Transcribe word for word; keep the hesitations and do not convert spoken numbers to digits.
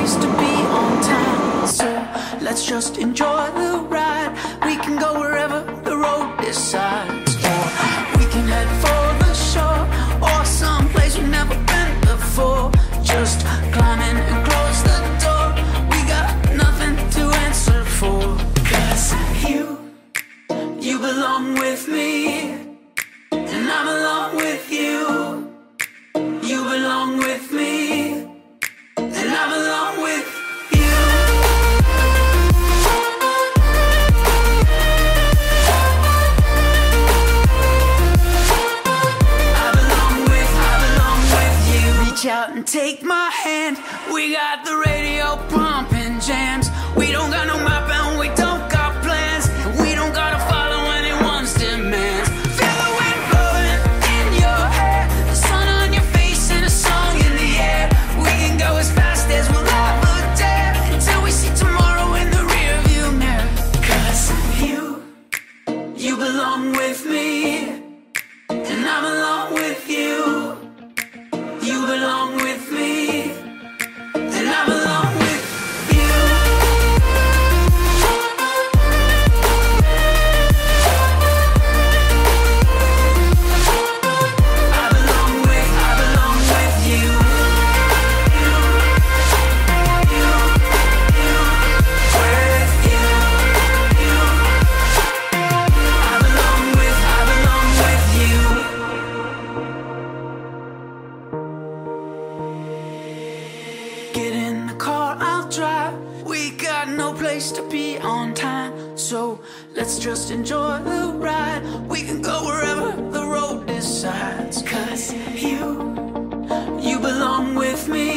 place to be on time. So let's just enjoy the ride. We can go wherever the road decides. Or we can head for the shore, or someplace we've never been before. Just climb in and close the door. We got nothing to answer for. 'Cause you, you belong with me, and I belong with you. You belong with me, and I belong with you. I belong with, I belong with you. Reach out and take my hand. We got the radio pumping jams. We don't got no map and we don't got plans. We don't gotta follow anyone's demands. Feel the wind blowing in your hair, the sun on your face and a song in the air. We can go as fast as we'll ever dare, until we see tomorrow in the rearview mirror. 'Cause you, you belong with me, and I belong with you. You belong with me, and I belong with you. I belong with, I belong with you. You, you, you, with you, you. I belong with, I belong with you. Get in the car, I'll drive. We got no place to be on time. So let's just enjoy the ride. We can go wherever the road decides. 'Cause you, you belong with me,